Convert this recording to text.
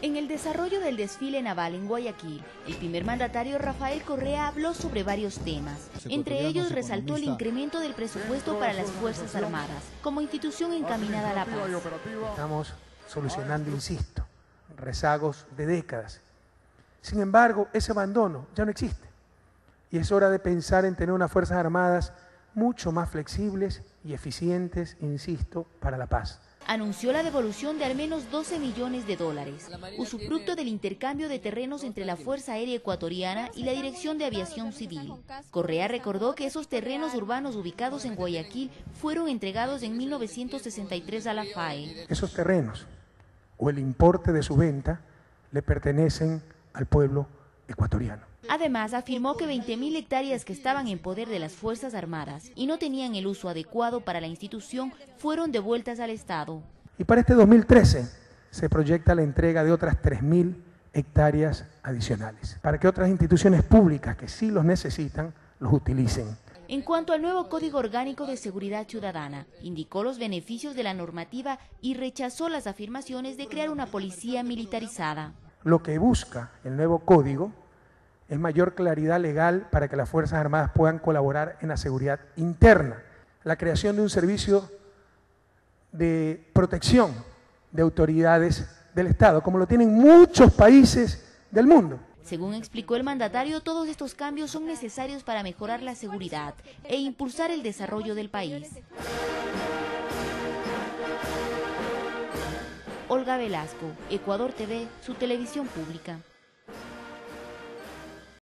En el desarrollo del desfile naval en Guayaquil, el primer mandatario Rafael Correa habló sobre varios temas. Entre ellos resaltó el incremento del presupuesto para las Fuerzas Armadas, como institución encaminada a la paz. Estamos solucionando, insisto, rezagos de décadas. Sin embargo, ese abandono ya no existe. Y es hora de pensar en tener unas Fuerzas Armadas mucho más flexibles y eficientes, insisto, para la paz. Anunció la devolución de al menos $12 millones, usufructo del intercambio de terrenos entre la Fuerza Aérea Ecuatoriana y la Dirección de Aviación Civil. Correa recordó que esos terrenos urbanos ubicados en Guayaquil fueron entregados en 1963 a la FAE. Esos terrenos o el importe de su venta le pertenecen al pueblo ecuatoriano. Además, afirmó que 20.000 hectáreas que estaban en poder de las Fuerzas Armadas y no tenían el uso adecuado para la institución fueron devueltas al Estado. Y para este 2013 se proyecta la entrega de otras 3.000 hectáreas adicionales, para que otras instituciones públicas que sí los necesitan, los utilicen. En cuanto al nuevo Código Orgánico de Seguridad Ciudadana, indicó los beneficios de la normativa y rechazó las afirmaciones de crear una policía militarizada. Lo que busca el nuevo código es mayor claridad legal para que las Fuerzas Armadas puedan colaborar en la seguridad interna, la creación de un servicio de protección de autoridades del Estado, como lo tienen muchos países del mundo. Según explicó el mandatario, todos estos cambios son necesarios para mejorar la seguridad e impulsar el desarrollo del país. Olga Velasco, Ecuador TV, su televisión pública.